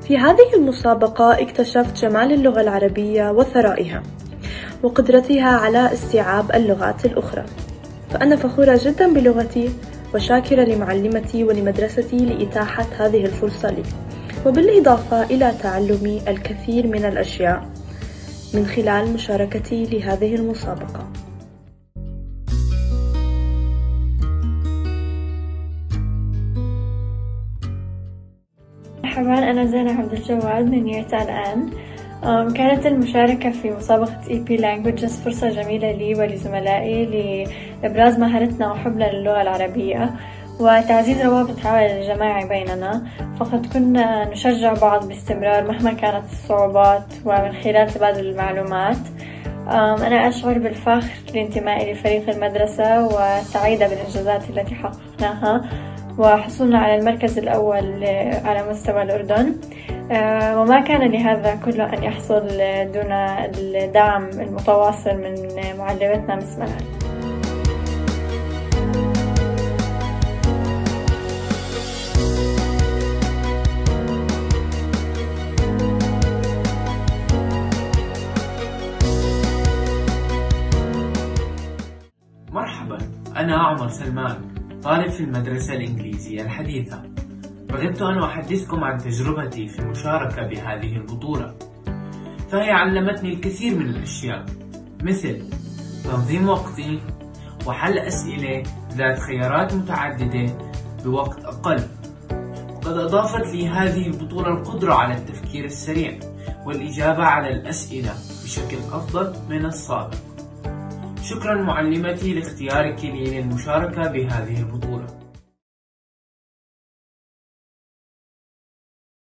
في هذه المسابقة اكتشفت جمال اللغة العربية وثرائها وقدرتها على استيعاب اللغات الأخرى، فأنا فخورة جدا بلغتي وشاكرة لمعلمتي ولمدرستي لإتاحة هذه الفرصة لي، وبالإضافة إلى تعلمي الكثير من الأشياء من خلال مشاركتي لهذه المسابقة. مرحبا، أنا زينة عبد الجواد من يرتان آن. كانت المشاركة في مسابقة EP Languages فرصة جميلة لي ولزملائي لإبراز مهارتنا وحبنا للغة العربية وتعزيز روابط التعاون الجماعي بيننا، فقد كنا نشجع بعض باستمرار مهما كانت الصعوبات ومن خلال تبادل المعلومات. أنا أشعر بالفخر لانتمائي لفريق المدرسة وسعيدة بالإنجازات التي حققناها وحصولنا على المركز الأول على مستوى الأردن، وما كان لهذا كله أن يحصل دون الدعم المتواصل من معلمتنا مس منال. مرحبا، أنا عمر سلمان، طالب في المدرسة الإنجليزية الحديثة. رغبت أن أحدثكم عن تجربتي في المشاركة بهذه البطولة، فهي علمتني الكثير من الأشياء مثل تنظيم وقتي وحل أسئلة ذات خيارات متعددة بوقت أقل. وقد أضافت لي هذه البطولة القدرة على التفكير السريع والإجابة على الأسئلة بشكل أفضل من السابق. شكرا معلمتي لاختيارك لي للمشاركة بهذه البطولة.